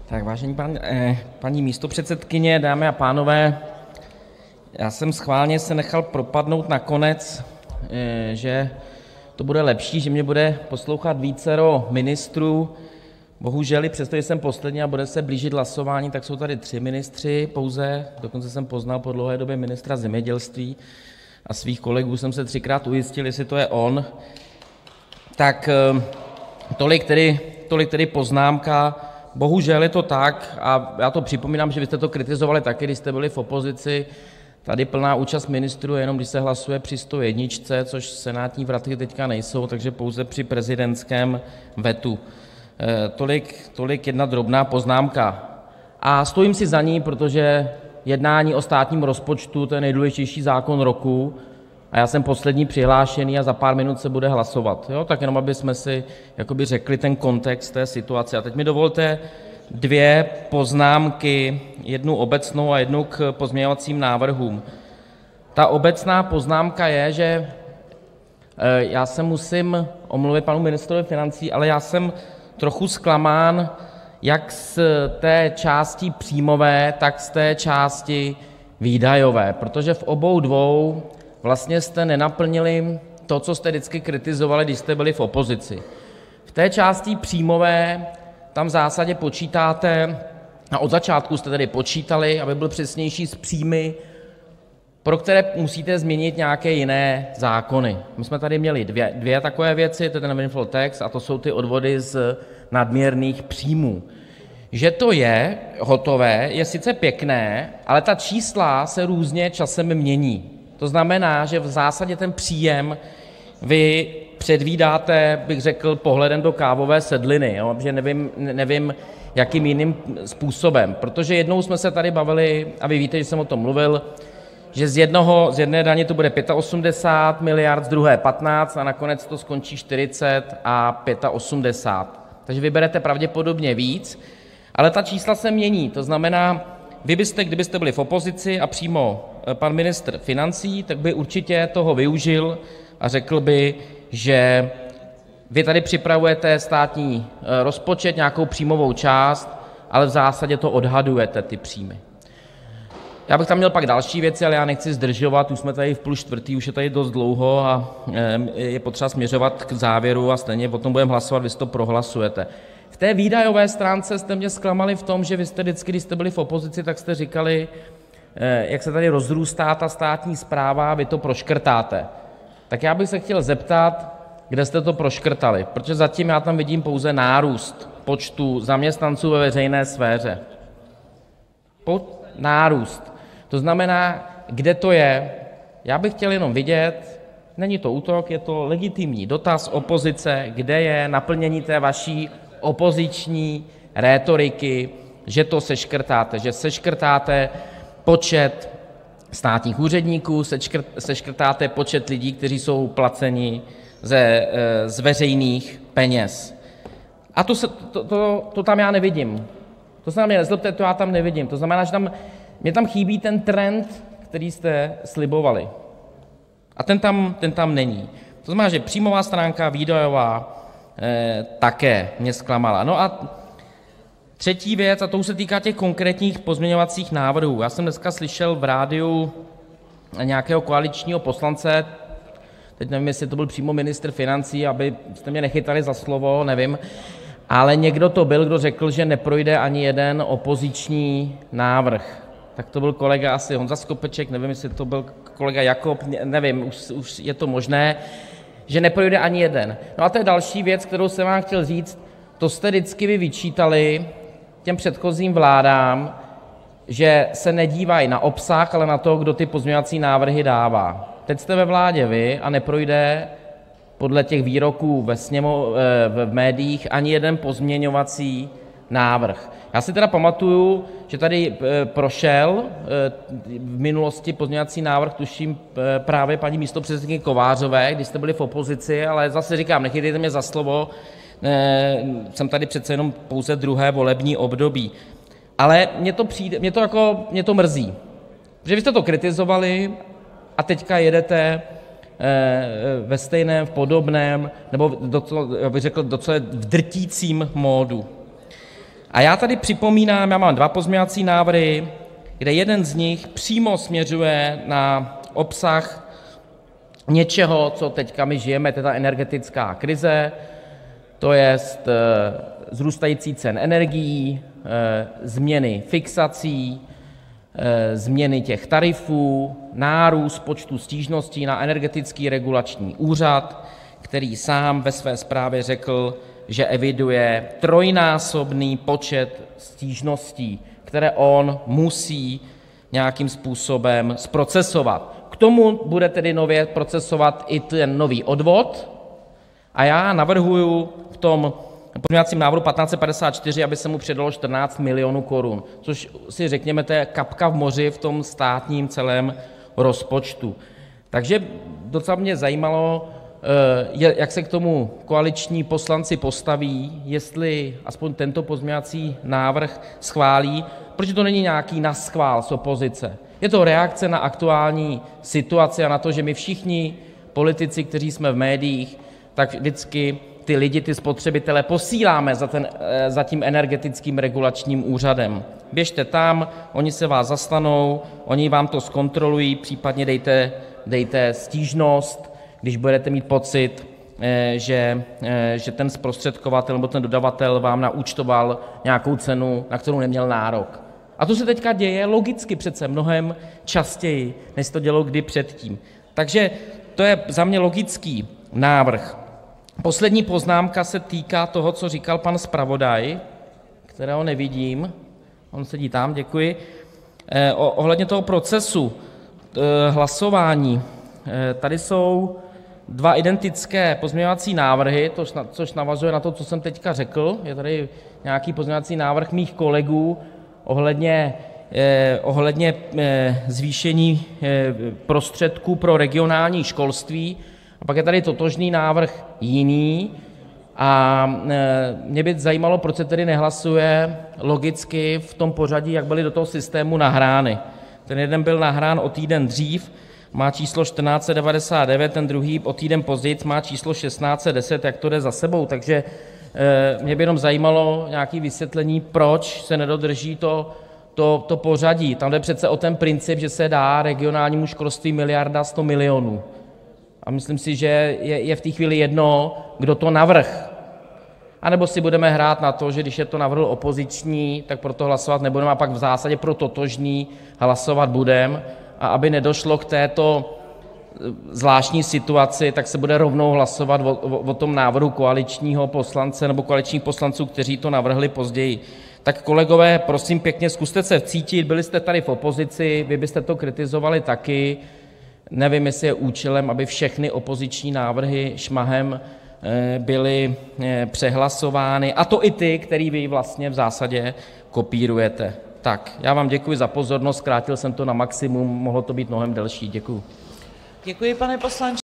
Tak vážení paní místopředsedkyně, dámy a pánové, já jsem schválně se nechal propadnout na konec, že to bude lepší, že mě bude poslouchat vícero ministrů. Bohužel i přesto, že jsem poslední a bude se blížit hlasování, tak jsou tady 3 ministři pouze. Dokonce jsem poznal po dlouhé době ministra zemědělství a svých kolegů jsem se 3krát ujistil, jestli to je on. Tak tolik tedy poznámka. Bohužel je to tak, a já to připomínám, že vy jste to kritizovali taky, když jste byli v opozici. Tady plná účast ministrů je jenom, když se hlasuje při 101, což senátní vratky teďka nejsou, takže pouze při prezidentském vetu. Tolik jedna drobná poznámka. A stojím si za ní, protože jednání o státním rozpočtu, to je nejdůležitější zákon roku, a já jsem poslední přihlášený a za pár minut se bude hlasovat. Tak jenom abychom si jakoby řekli ten kontext té situace. A teď mi dovolte 2 poznámky, jednu obecnou a jednu k pozměňovacím návrhům. Ta obecná poznámka je, že já se musím omluvit panu ministrovi financí, ale já jsem trochu zklamán jak z té části příjmové, tak z té části výdajové, protože v obou dvou vlastně jste nenaplnili to, co jste vždycky kritizovali, když jste byli v opozici. V té části příjmové tam v zásadě počítáte, a od začátku jste tedy počítali, aby byl přesnější, s příjmy, pro které musíte změnit nějaké jiné zákony. My jsme tady měli dvě takové věci, to je ten windfall tax a to jsou ty odvody z nadměrných příjmů. Že to je hotové, je sice pěkné, ale ta čísla se různě časem mění. To znamená, že v zásadě ten příjem vy předvídáte, bych řekl, pohledem do kávové sedliny, protože nevím, jakým jiným způsobem. Protože jednou jsme se tady bavili, a vy víte, že jsem o tom mluvil, že z jedné daně to bude 85 miliard, z druhé 15 a nakonec to skončí 40 a 85. Takže vyberete pravděpodobně víc, ale ta čísla se mění. To znamená, vy byste, kdybyste byli v opozici a přímo pan ministr financí, tak by určitě toho využil a řekl by, že vy tady připravujete státní rozpočet, nějakou příjmovou část, ale v zásadě to odhadujete, ty příjmy. Já bych tam měl pak další věci, ale já nechci zdržovat, už jsme tady v 3:30, už je tady dost dlouho a je potřeba směřovat k závěru a stejně o tom budeme hlasovat, vy si to prohlasujete. V té výdajové stránce jste mě zklamali v tom, že vy jste vždycky, když jste byli v opozici, tak jste říkali, jak se tady rozrůstá ta státní správa, vy to proškrtáte. Tak já bych se chtěl zeptat, kde jste to proškrtali, protože zatím já tam vidím pouze nárůst počtu zaměstnanců ve veřejné sféře. Nárůst. To znamená, kde to je? Já bych chtěl jenom vidět, není to útok, je to legitimní dotaz opozice, kde je naplnění té vaší opoziční rétoriky, že to seškrtáte, že seškrtáte počet státních úředníků, seškrtáte počet lidí, kteří jsou placeni z veřejných peněz. A to tam já nevidím. To se na mě nezlobte, to já tam nevidím. To znamená, že mě tam chybí ten trend, který jste slibovali. A ten tam není. To znamená, že příjmová stránka, výdajová také mě zklamala. No a třetí věc, a to už se týká těch konkrétních pozměňovacích návrhů. Já jsem dneska slyšel v rádiu nějakého koaličního poslance, teď nevím, jestli to byl přímo ministr financí, abyste mě nechytali za slovo, nevím, ale někdo to byl, kdo řekl, že neprojde ani jeden opoziční návrh. Tak to byl kolega asi Honza Skopeček, nevím, jestli to byl kolega Jakob, nevím, už je to možné, že neprojde ani jeden. No a to je další věc, kterou jsem vám chtěl říct, to jste vždycky vy vyčítali těm předchozím vládám, že se nedívají na obsah, ale na to, kdo ty pozměňovací návrhy dává. Teď jste ve vládě vy a neprojde podle těch výroků v médiích ani jeden pozměňovací návrh. Já si teda pamatuju, že tady prošel v minulosti pozměňovací návrh, tuším právě paní místopředsedkyně Kovářové, když jste byli v opozici, ale zase říkám, nechytejte mě za slovo, jsem tady přece jenom pouze druhé volební období. Ale mě to mrzí, protože vy jste to kritizovali a teďka jedete ve stejném, v podobném, nebo bych řekl docela v drtícím módu. A já tady připomínám, já mám 2 pozměňovací návrhy, kde jeden z nich přímo směřuje na obsah něčeho, co teďka my žijeme, to je ta energetická krize, to jest vzrůstající cen energií, změny fixací, změny těch tarifů, nárůst počtu stížností na Energetický regulační úřad, který sám ve své zprávě řekl, že eviduje trojnásobný počet stížností, které on musí nějakým způsobem zprocesovat. K tomu bude tedy nově procesovat i ten nový odvod a já navrhuji v tom pozměňovacím návrhu 1554, aby se mu přidalo 14 milionů korun, což si řekněme, to je kapka v moři v tom státním celém rozpočtu. Takže docela mě zajímalo, jak se k tomu koaliční poslanci postaví, jestli aspoň tento pozměňovací návrh schválí, protože to není nějaký naschvál z opozice. Je to reakce na aktuální situaci a na to, že my všichni politici, kteří jsme v médiích, tak vždycky ty lidi, ty spotřebitele posíláme za tím Energetickým regulačním úřadem. Běžte tam, oni se vás zastanou, oni vám to zkontrolují, případně dejte stížnost, když budete mít pocit, že ten zprostředkovatel nebo ten dodavatel vám naúčtoval nějakou cenu, na kterou neměl nárok. A to se teďka děje logicky přece mnohem častěji, než se to dělo kdy předtím. Takže to je za mě logický návrh. Poslední poznámka se týká toho, co říkal pan zpravodaj, kterého nevidím, on sedí tam, děkuji, ohledně toho procesu hlasování. Tady jsou 2 identické pozměňovací návrhy, což navazuje na to, co jsem teďka řekl. Je tady nějaký pozměňovací návrh mých kolegů ohledně zvýšení prostředků pro regionální školství. A pak je tady totožný návrh jiný a mě by zajímalo, proč se tedy nehlasuje logicky v tom pořadí, jak byly do toho systému nahrány. Ten jeden byl nahrán o týden dřív, má číslo 1499, ten druhý o týden později má číslo 1610, jak to jde za sebou. Takže mě by jenom zajímalo nějaké vysvětlení, proč se nedodrží to pořadí. Tam jde přece o ten princip, že se dá regionálnímu školství 1,1 miliardy. A myslím si, že je v té chvíli jedno, kdo to navrhl. A nebo si budeme hrát na to, že když je to navrhl opoziční, tak pro to hlasovat nebudeme a pak v zásadě pro totožný hlasovat budeme. A aby nedošlo k této zvláštní situaci, tak se bude rovnou hlasovat o tom návrhu koaličního poslance nebo koaličních poslanců, kteří to navrhli později. Tak kolegové, prosím pěkně, zkuste se vcítit, byli jste tady v opozici, vy byste to kritizovali taky. Nevím, jestli je účelem, aby všechny opoziční návrhy šmahem byly přehlasovány, a to i ty, které vy vlastně v zásadě kopírujete. Tak, já vám děkuji za pozornost, zkrátil jsem to na maximum, mohlo to být mnohem delší. Děkuji. Děkuji, pane poslanče.